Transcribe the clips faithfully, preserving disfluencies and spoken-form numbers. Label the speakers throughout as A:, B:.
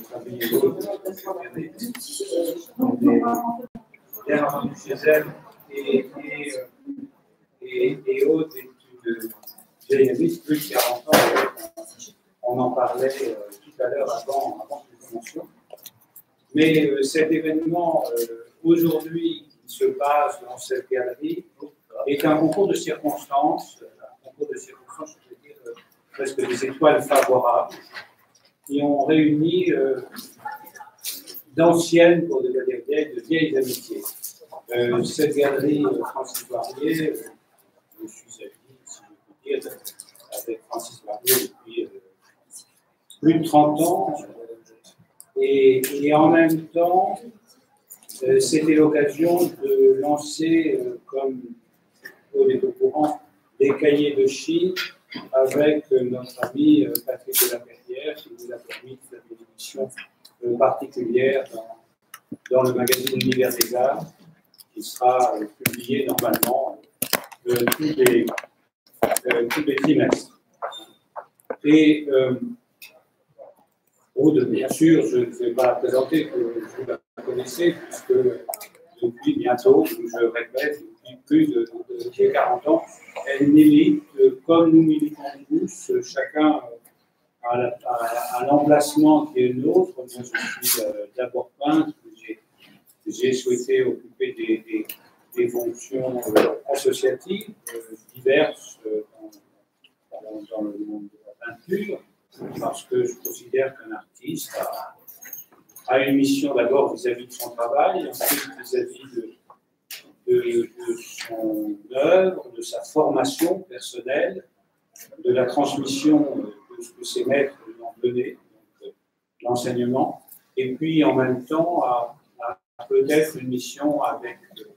A: famille et autres, on est bien entendu chez elle, et, et, et, et autres études généralistes, plus de quarante ans, on en parlait euh, tout à l'heure avant, avant que nous commencions. Mais euh, cet événement, euh, aujourd'hui, qui se passe dans cette galerie, est un concours de circonstances, un concours de circonstances, je veux dire, euh, presque des étoiles favorables, qui ont réuni euh, d'anciennes, pour ne pas dire vieilles, de vieilles amitiés. Euh, cette galerie, euh, Francis Barbier, euh, je suis ami, si je peux dire, avec Francis Barbier depuis euh, plus de trente ans, euh, et, et en même temps, euh, c'était l'occasion de lancer, euh, comme vous êtes au courant, des cahiers de Chine avec euh, notre ami euh, Patrick Delaperrière, qui nous a permis de faire des émissions euh, particulières dans, dans le magazine L'Univers des Arts, qui sera euh, publié normalement euh, tous, les, euh, tous les trimestres. Et euh, Aude, bien sûr, je ne vais pas la présenter, que vous la connaissez, puisque depuis bientôt, je répète, depuis plus de, de, de quarante ans, elle milite, comme nous militons tous, chacun à, la, à, à l'emplacement qui est le nôtre. Moi, je suis euh, d'abord peintre, j'ai souhaité occuper des, des, des fonctions euh, associatives euh, diverses euh, dans, dans le monde de la peinture, parce que je considère qu'un artiste a, a une mission d'abord vis-à-vis de son travail, ensuite vis-à-vis de, de, de son œuvre, de sa formation personnelle, de la transmission de ce que ses maîtres lui ont donné, donc l'enseignement, et puis en même temps à, à peut-être une mission avec,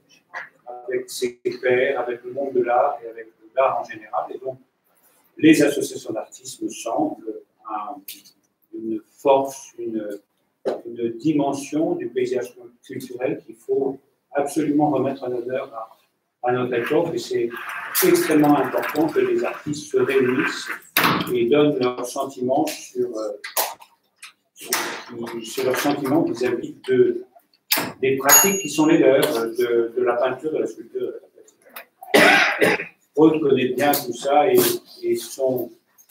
A: avec ses pairs, avec le monde de l'art et avec l'art en général. Et donc, les associations d'artistes me semblent un, une force, une, une dimension du paysage culturel qu'il faut absolument remettre en honneur à, à notre époque. Et c'est extrêmement important que les artistes se réunissent et donnent leurs sentiments sur, sur, sur leurs sentiments vis-à-vis de, des pratiques qui sont les leurs, de, de la peinture, de la sculpture, de la peinture. Aude connaît bien tout ça et, et son,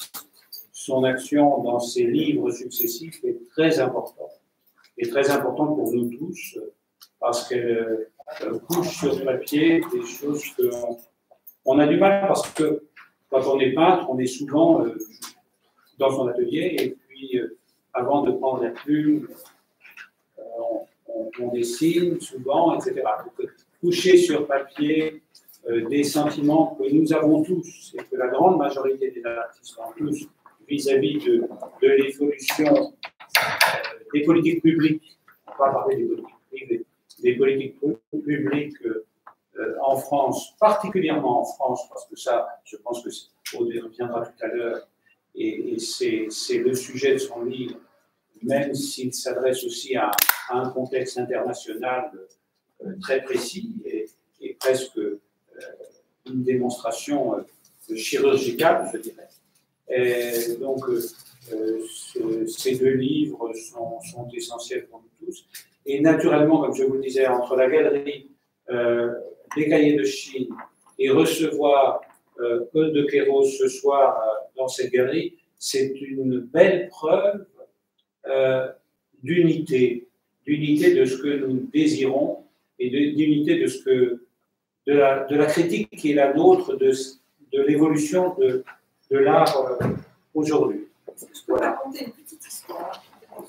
A: son action dans ses livres successifs est très importante. Et très importante pour nous tous, parce qu'elle euh, couche sur papier des choses qu'on on a du mal, parce que quand on est peintre, on est souvent euh, dans son atelier, et puis euh, avant de prendre la plume, euh, on, on, on dessine souvent, et cetera. Donc, coucher sur papier euh, des sentiments que nous avons tous, et que la grande majorité des artistes ont tous, vis-à-vis de, de l'évolution euh, des politiques publiques, on va parler des politiques privées, des politiques publiques euh, euh, en France, particulièrement en France, parce que ça, je pense que Aude reviendra tout à l'heure, et, et c'est le sujet de son livre, même s'il s'adresse aussi à, à un contexte international euh, très précis et, et presque euh, une démonstration euh, chirurgicale, je dirais. Et donc, euh, ce, ces deux livres sont, sont essentiels pour nous tous. Et naturellement, comme je vous le disais, entre la galerie euh, des Cahiers de Chine et recevoir euh, Aude de Queyros ce soir euh, dans cette galerie, c'est une belle preuve euh, d'unité, d'unité de ce que nous désirons et d'unité de ce que de la, de la critique qui est la nôtre de, de l'évolution de, de l'art euh, aujourd'hui.
B: Je peux raconter une petite histoire.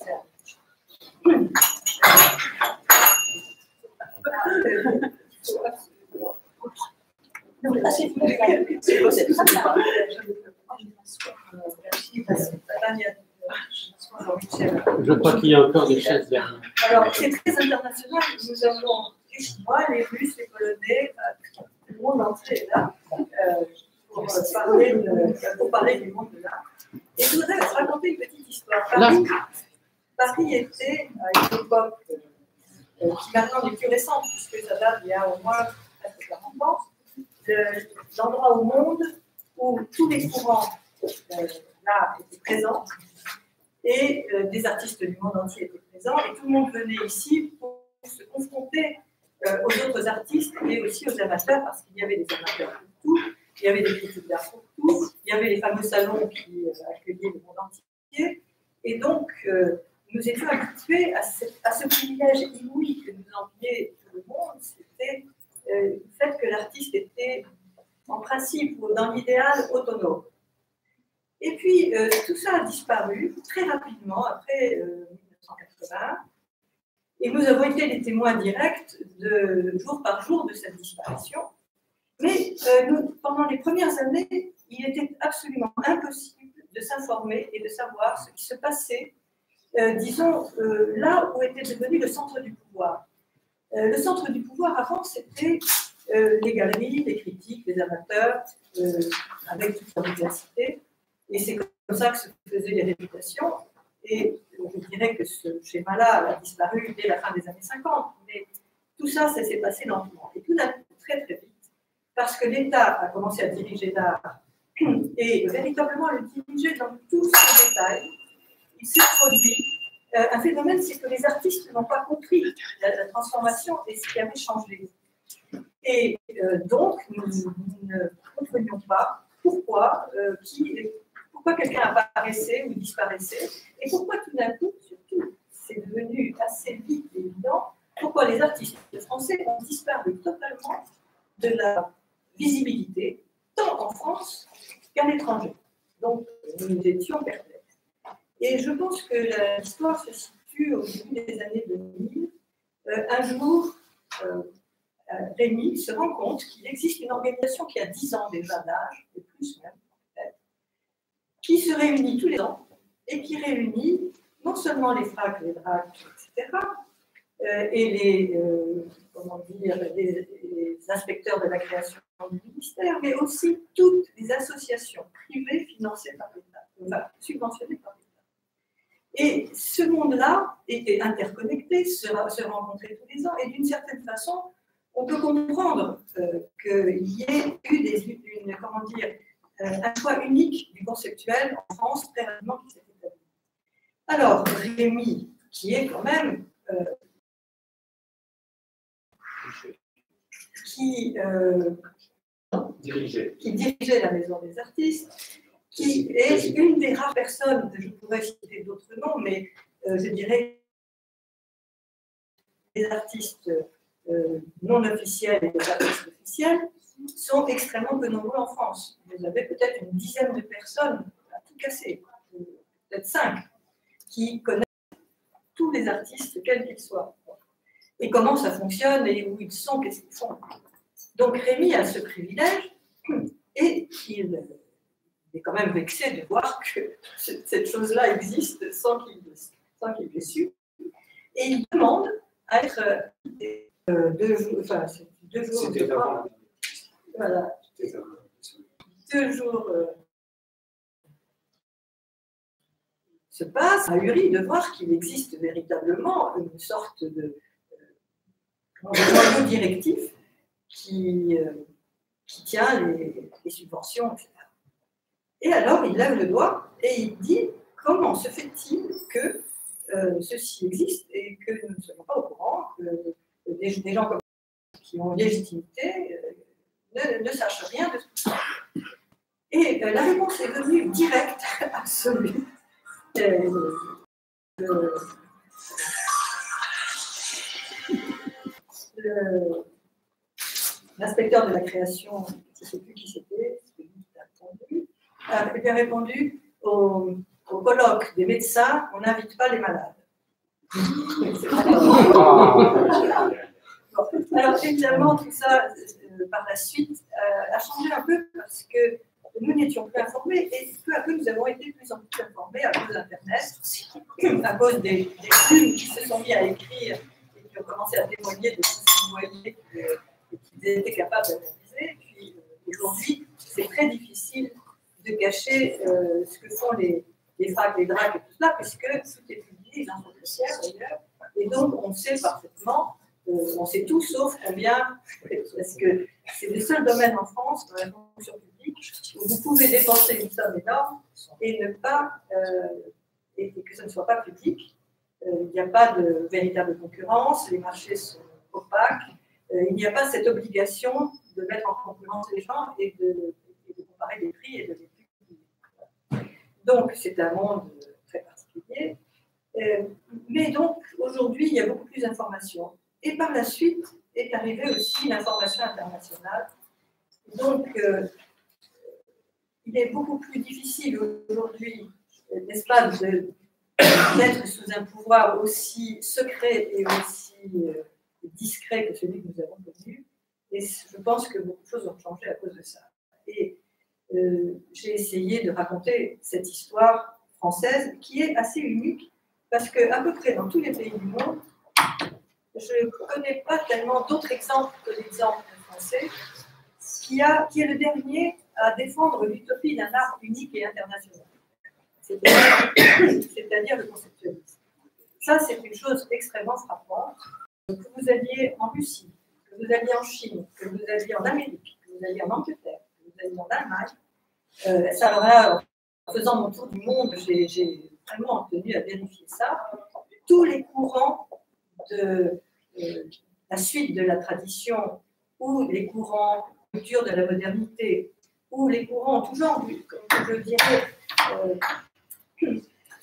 C: Je crois qu'il y a encore des chaises derrière.
B: Alors, c'est très international. Nous avons les Chinois, les Russes, les Polonais, le monde entier est là euh, pour, parler de, pour parler du monde de l'art. Et je voudrais vous raconter une petite histoire. Paris, Paris était à une époque euh, qui maintenant n'est plus récente, puisque ça date il y a au moins presque quarante ans, l'endroit au monde où tous les courants euh, là étaient présents et euh, des artistes du monde entier étaient présents, et tout le monde venait ici pour se confronter euh, aux autres artistes et aussi aux amateurs, parce qu'il y avait des amateurs pour tout, il y avait des critiques d'art pour tout, il y avait les fameux salons qui euh, accueillaient le monde entier, et donc euh, nous étions habitués à ce, à ce privilège inouï que nous enviait tout le monde, c'était euh, le fait que l'artiste était en principe ou dans l'idéal autonome. Et puis euh, tout ça a disparu très rapidement après euh, mille neuf cent quatre-vingts, et nous avons été les témoins directs de jour par jour de cette disparition. Mais euh, nous, pendant les premières années, il était absolument impossible de s'informer et de savoir ce qui se passait, euh, disons, euh, là où était devenu le centre du pouvoir. Euh, le centre du pouvoir, avant, c'était euh, les galeries, les critiques, les amateurs, euh, avec toute leur diversité. Et c'est comme ça que se faisaient les réputations. Et je dirais que ce schéma-là a disparu dès la fin des années cinquante. Mais tout ça, ça s'est passé lentement. Et tout d'un coup, très très vite, parce que l'État a commencé à diriger l'art et véritablement le diriger dans tous ses détails, il s'est produit euh, un phénomène, c'est que les artistes n'ont pas compris la, la transformation et ce qui avait changé. Et euh, donc, nous, nous ne comprenions pas pourquoi, euh, qui, pourquoi quelqu'un apparaissait ou disparaissait, et pourquoi tout d'un coup, surtout, c'est devenu assez vite évident, pourquoi les artistes français ont disparu totalement de la visibilité, tant en France qu'à l'étranger. Donc, nous étions perplexes. Et je pense que l'histoire se situe au début des années deux mille. Euh, un jour, euh, Rémi se rend compte qu'il existe une organisation qui a dix ans déjà d'âge, et plus même, peut-être, qui se réunit tous les ans et qui réunit non seulement les fracs, les dracs, et cetera, euh, et les, euh, comment dire, les, les inspecteurs de la création du ministère, mais aussi toutes les associations privées financées par l'État, enfin, subventionnées par l'État. Et ce monde-là était interconnecté, se, se rencontrait tous les ans, et d'une certaine façon, on peut comprendre euh, qu'il y ait eu des, une, comment dire, euh, un choix unique du conceptuel en France très rapidement qui s'est établi. Alors, Rémi, qui est quand même euh, qui, euh,
A: Diriger.
B: qui dirigeait la Maison des Artistes, qui est une des rares personnes, je pourrais citer d'autres noms, mais euh, je dirais les artistes euh, non officiels et les artistes officiels sont extrêmement peu nombreux en France. Vous avez peut-être une dizaine de personnes à tout casser, peut-être cinq, qui connaissent tous les artistes, quels qu'ils soient, et comment ça fonctionne, et où ils sont, qu'est-ce qu'ils font. Donc Rémi a ce privilège, et il est quand même vexé de voir que cette chose-là existe sans qu'il sans qu'il l'ait su. Et il demande à être euh, deux jours, enfin, deux jours, deux jours, voilà, deux jours euh, se passent, ahuri de voir qu'il existe véritablement une sorte de euh, noyau directif qui, euh, qui tient les, les subventions, et cetera. Et alors, il lève le doigt et il dit comment se fait-il que euh, ceci existe et que nous ne soyons pas au courant, que des, des gens comme qui ont légitimité euh, ne, ne sachent rien de tout ça. Et euh, la réponse est venue directe, absolue. Euh, euh, le, L'inspecteur de la création, je ne sais plus qui c'était, c'est lui qui a répondu, a bien répondu au, au colloque des médecins, on n'invite pas les malades. Bon, alors évidemment, tout ça, euh, par la suite, euh, a changé un peu parce que nous n'étions plus informés et peu à peu, nous avons été de plus en plus informés à cause d'Internet, à cause des, des plumes qui se sont mis à écrire et qui ont commencé à témoigner de tout ce qu'ils voyaient et qu'ils étaient capables d'analyser. Puis euh, aujourd'hui, c'est très difficile de cacher euh, ce que font les, les fracs, les dracs et tout cela, puisque tout est publié, les infos sociales d'ailleurs, et donc on sait parfaitement, euh, on sait tout sauf combien, parce que c'est le seul domaine en France, dans la fonction publique, où vous pouvez dépenser une somme énorme et ne pas, euh, et, et que ce ne soit pas public. Euh, il n'y a pas de véritable concurrence, les marchés sont opaques, euh, il n'y a pas cette obligation de mettre en concurrence les gens et de, et de comparer les prix et de les publier. Donc, c'est un monde très particulier. Euh, mais donc, aujourd'hui, il y a beaucoup plus d'informations. Et par la suite est arrivée aussi l'information internationale. Donc, euh, il est beaucoup plus difficile aujourd'hui, n'est-ce pas, d'être sous un pouvoir aussi secret et aussi euh, discret que celui que nous avons connu. Et je pense que beaucoup de choses ont changé à cause de ça. Et euh, j'ai essayé de raconter cette histoire française qui est assez unique parce qu'à peu près dans tous les pays du monde, je ne connais pas tellement d'autres exemples que l'exemple français, qui, a, qui est le dernier à défendre l'utopie d'un art unique et international, c'est-à-dire le conceptualisme. Ça, c'est une chose extrêmement frappante. Que vous alliez en Russie, que vous alliez en Chine, que vous alliez en Amérique, que vous alliez en Angleterre, que vous alliez en Allemagne, euh, ça, alors là, en faisant mon tour du monde, j'ai vraiment tenu à vérifier ça. Tous les courants de euh, la suite de la tradition ou les courants de culture de la modernité ou les courants en tout genre, comme je dirais, euh,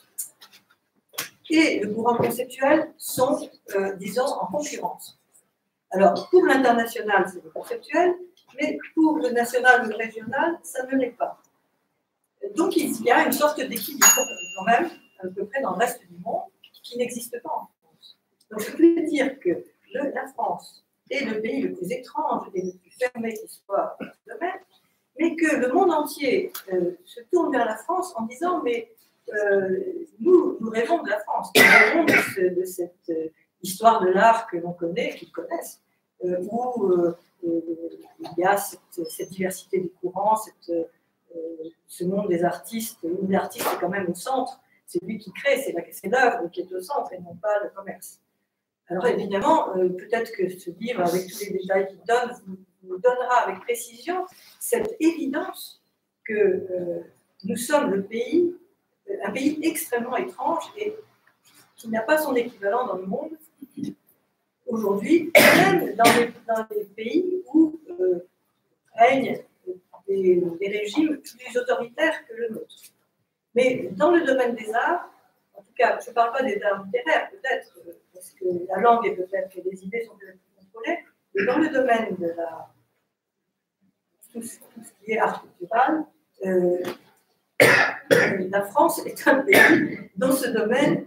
B: et le courant conceptuel sont, euh, disons, en concurrence. Alors, pour l'international, c'est le conceptuel, mais pour le national ou le régional, ça ne l'est pas. Donc, il y a une sorte d'équilibre, quand même, à peu près dans le reste du monde, qui n'existe pas en France. Donc, je peux dire que le, la France est le pays le plus étrange et le plus fermé qui soit dans ce domaine, mais que le monde entier euh, se tourne vers la France en disant, mais euh, nous, nous rêvons de la France, nous rêvons de, ce, de cette euh, histoire de l'art que l'on connaît, qu'ils connaissent, euh, où euh, euh, il y a cette, cette diversité des courants, cette, euh, ce monde des artistes, où l'artiste est quand même au centre, c'est lui qui crée, c'est l'œuvre qui est au centre et non pas le commerce. Alors évidemment, euh, peut-être que ce livre, avec tous les détails qu'il donne, vous, vous donnera avec précision cette évidence que euh, nous sommes le pays, un pays extrêmement étrange et qui n'a pas son équivalent dans le monde aujourd'hui, même dans les, dans les pays où euh, règnent des, des régimes plus autoritaires que le nôtre. Mais dans le domaine des arts, en tout cas, je ne parle pas des arts littéraires, peut-être, parce que la langue est peut-être que les idées sont peut-être plus contrôlées, mais dans le domaine de la, tout, ce, tout ce qui est art culturel, euh, la France est un pays dans ce domaine,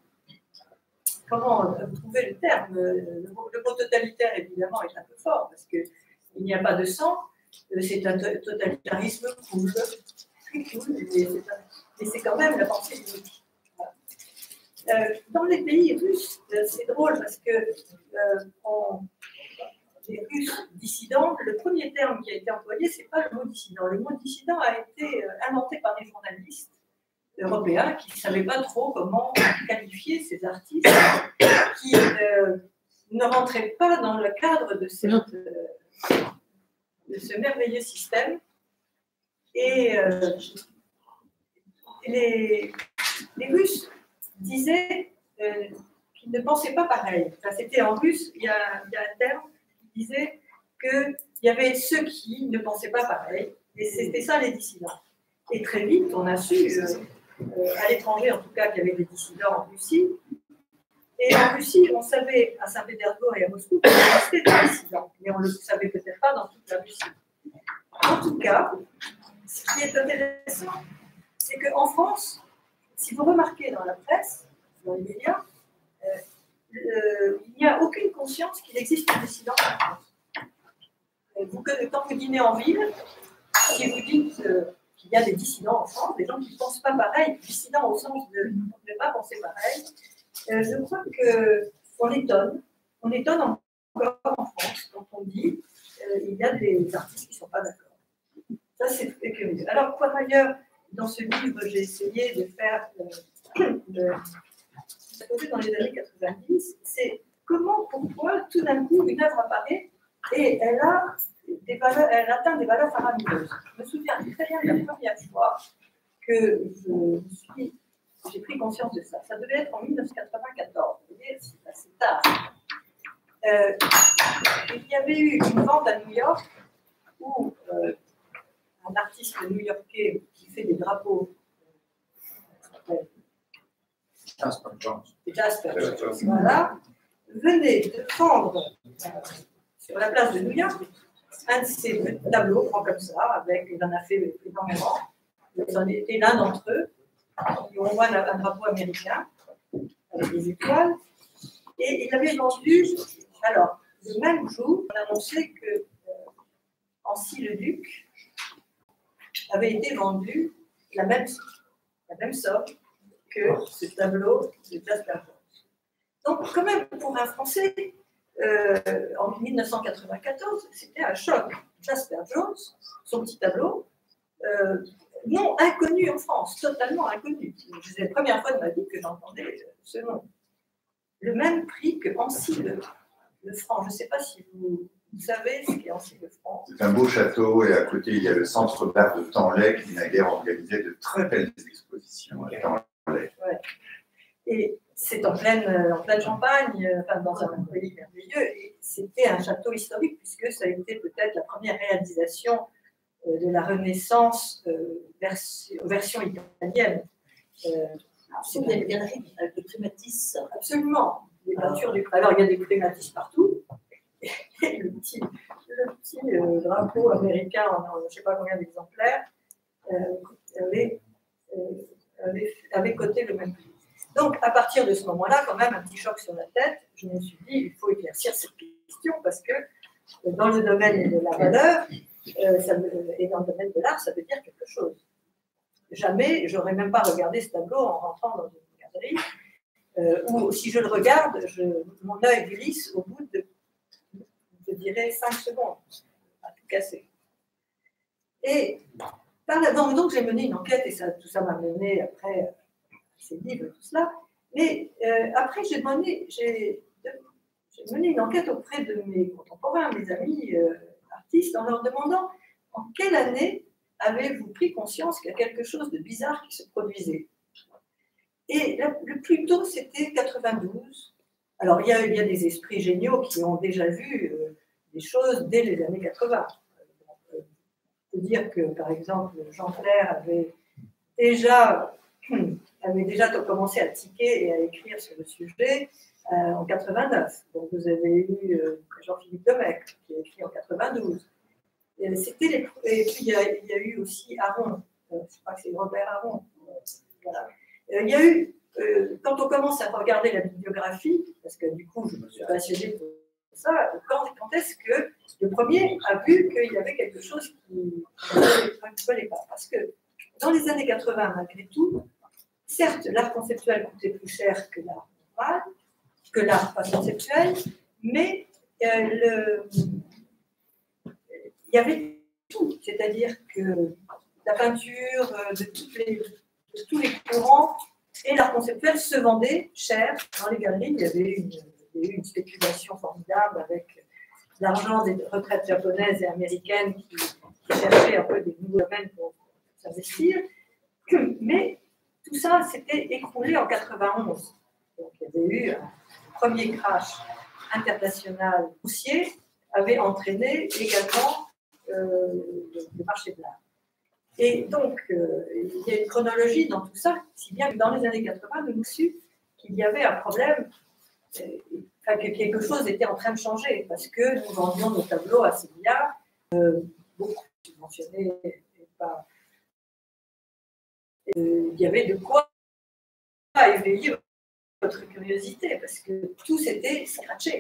B: comment trouver le terme, le, le mot totalitaire évidemment est un peu fort, parce qu'il n'y a pas de sang, c'est un totalitarisme cool, très cool, mais c'est quand même la pensée unique. Euh, dans les pays russes, c'est drôle parce que euh, on, les Russes dissidents, le premier terme qui a été employé, ce n'est pas le mot dissident. Le mot dissident a été euh, inventé par des journalistes européens qui ne savaient pas trop comment qualifier ces artistes qui euh, ne rentraient pas dans le cadre de, cette, euh, de ce merveilleux système. Et euh, les, les Russes disaient euh, qu'ils ne pensaient pas pareil. Enfin, c'était en russe, il y, a, il y a un terme qui disait qu'il y avait ceux qui ne pensaient pas pareil, et c'était ça les dissidents. Et très vite, on a su, euh, euh, à l'étranger en tout cas, qu'il y avait des dissidents en Russie. Et en Russie, on savait, à Saint-Pétersbourg et à Moscou, qu'il existait des dissidents, mais on ne le savait peut-être pas dans toute la Russie. En tout cas, ce qui est intéressant, c'est qu'en France, si vous remarquez dans la presse, dans les médias, euh, euh, il n'y a aucune conscience qu'il existe des dissidents en France. Euh, vous, quand vous dînez en ville, si vous dites euh, qu'il y a des dissidents en France, des gens qui ne pensent pas pareil, dissidents au sens de ne pas penser pareil, euh, je crois qu'on étonne, on étonne encore en France quand on dit euh, il y a des artistes qui ne sont pas d'accord. Ça, c'est très curieux. Alors, par ailleurs, dans ce livre, j'ai essayé de faire, euh, de, dans les années quatre-vingt-dix, c'est comment, pourquoi, tout d'un coup, une œuvre apparaît et elle, a des valeurs, elle atteint des valeurs faramineuses. Je me souviens très bien de la première fois que je me suis j'ai pris conscience de ça. Ça devait être en mille neuf cent quatre-vingt-quatorze. Vous voyez, c'est assez tard. Euh, il y avait eu une vente à New York où euh, un artiste new-yorkais qui fait des drapeaux, euh,
D: Jasper Jones.
B: Jasper Jones, voilà, venait de vendre euh, sur la place de New York un de ces tableaux, prend comme ça, avec, il en a fait énormément. C'en était l'un d'entre eux. On voit un, un drapeau américain avec des étoiles. Et il avait vendu, alors, le même jour, on annonçait que euh, Ancy le Duc avait été vendu la même, la même somme que ce tableau de Jasper Jones. Donc, quand même, pour un Français, euh, en mille neuf cent quatre-vingt-quatorze, c'était un choc. Jasper Jones, son petit tableau, euh, non inconnu en France, totalement inconnu. C'est la première fois de ma vie que j'entendais ce nom. Le même prix que Ancy le, le Franc. Je ne sais pas si vous, vous savez ce qu'est Ancy le Franc.
D: C'est un beau château et à côté il y a le centre d'art de Tanlay qui naguère organisait de très belles expositions à Tanlay.
B: Ouais. Et c'est en pleine, en pleine Champagne, enfin dans un pays merveilleux, et c'était un château historique puisque ça a été peut-être la première réalisation euh, de la Renaissance euh, version, version italienne. Euh,
E: Il y a une galerie de Primatis.
B: Absolument. Les peintures du Alors, il y a des Primatis partout. Et le petit, le petit euh, drapeau américain, en, je ne sais pas combien d'exemplaires, euh, avait, euh, avait, avait coté le même prix. Donc, à partir de ce moment-là, quand même, un petit choc sur la tête, je me suis dit, il faut éclaircir cette question parce que euh, dans le domaine de la valeur euh, ça, et dans le domaine de l'art, ça veut dire quelque chose. Jamais, j'aurais même pas regardé ce tableau en rentrant dans une galerie, euh, ou si je le regarde, je, mon œil glisse au bout de, je dirais, cinq secondes, à tout casser. Et par là, donc, donc j'ai mené une enquête, et ça, tout ça m'a mené après à ces livres et tout cela, mais euh, après j'ai mené, j'ai, j'ai mené une enquête auprès de mes contemporains, mes amis euh, artistes, en leur demandant en quelle année avez-vous pris conscience qu'il y a quelque chose de bizarre qui se produisait? Et la, le plus tôt, c'était quatre-vingt-douze. Alors, il y, a, il y a des esprits géniaux qui ont déjà vu euh, des choses dès les années quatre-vingts. On euh, peut dire que, par exemple, Jean Clair avait déjà, avait déjà commencé à tiquer et à écrire sur le sujet euh, en quatre-vingt-neuf. Donc, vous avez eu euh, Jean-Philippe Domecq, qui a écrit en quatre-vingt-douze. C'était les... Et puis il y, a, il y a eu aussi Aron, euh, je crois que c'est Robert Aron. Voilà. Euh, il y a eu, euh, quand on commence à regarder la bibliographie, parce que du coup je me suis passionnée pour ça, quand, quand est-ce que le premier a vu qu'il y avait quelque chose qui ne collait pas? Parce que dans les années quatre-vingts, malgré tout, certes, l'art conceptuel coûtait plus cher que l'art moral, que l'art pas conceptuel, mais euh, le. Il y avait tout, c'est-à-dire que la peinture de, toutes les, de tous les courants et l'art conceptuel se vendaient cher dans les galeries. Il y avait une, il y a eu une spéculation formidable avec l'argent des retraites japonaises et américaines qui, qui cherchaient un peu des nouveaux domaines pour s'investir. Mais tout ça s'était écroulé en quatre-vingt-onze. Donc il y avait eu un premier crash international haussier, avait entraîné également Euh, le, le marché de l'art. Et donc, euh, il y a une chronologie dans tout ça, si bien que dans les années quatre-vingts, nous avons su qu'il y avait un problème, euh, enfin, que quelque chose était en train de changer, parce que nous vendions nos tableaux à Sévilla, euh, beaucoup subventionnés, et pas. Euh, il y avait de quoi éveiller votre curiosité, parce que tout s'était scratché.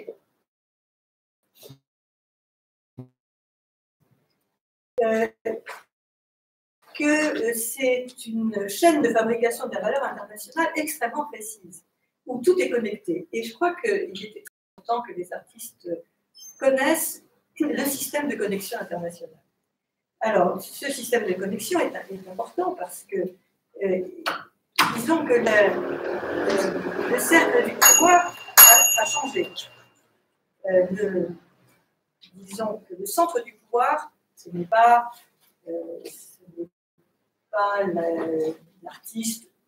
B: Euh, que c'est une chaîne de fabrication de la valeur internationale extrêmement précise, où tout est connecté. Et je crois qu'il était très important que les artistes connaissent le système de connexion internationale. Alors, ce système de connexion est, est important parce que, euh, disons que le, le, le cercle du pouvoir a, a changé. Euh, le, disons que le centre du pouvoir, ce n'est pas, euh, ce n'est pas l'artiste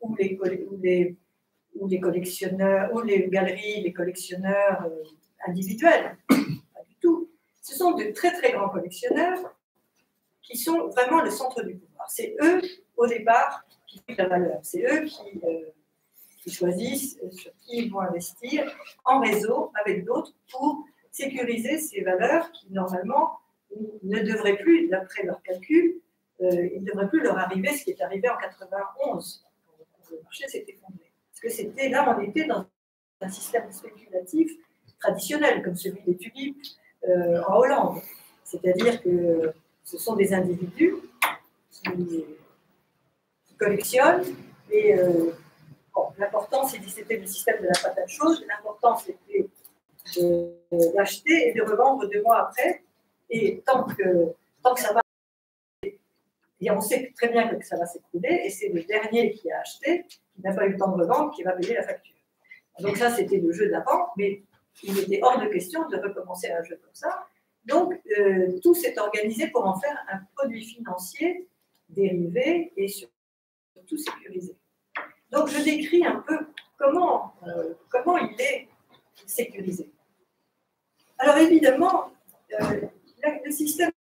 B: où les, où les, où les collectionneurs, ou les galeries, les collectionneurs euh, individuels. Pas du tout. Ce sont de très très grands collectionneurs qui sont vraiment le centre du pouvoir. C'est eux, au départ, qui font la valeur. C'est eux qui, euh, qui choisissent sur qui ils vont investir en réseau avec d'autres pour sécuriser ces valeurs qui, normalement, ne devraient plus, d'après leurs calculs, euh, il ne devrait plus leur arriver ce qui est arrivé en quatre-vingt-onze. Le marché s'est effondré. Parce que c'était, là, on était dans un système spéculatif traditionnel, comme celui des tulipes euh, en Hollande. C'est-à-dire que ce sont des individus qui, qui collectionnent et euh, bon, l'important, c'était le système de la patate chaude, l'important, c'était d'acheter et de revendre deux mois après. Et tant que, tant que ça va, et on sait très bien que ça va s'écrouler, et c'est le dernier qui a acheté, qui n'a pas eu le temps de revendre, qui va payer la facture. Donc ça, c'était le jeu d'avant, mais il était hors de question de recommencer un jeu comme ça. Donc, euh, tout s'est organisé pour en faire un produit financier dérivé et surtout sécurisé. Donc, je décris un peu comment, euh, comment il est sécurisé. Alors, évidemment, euh, le système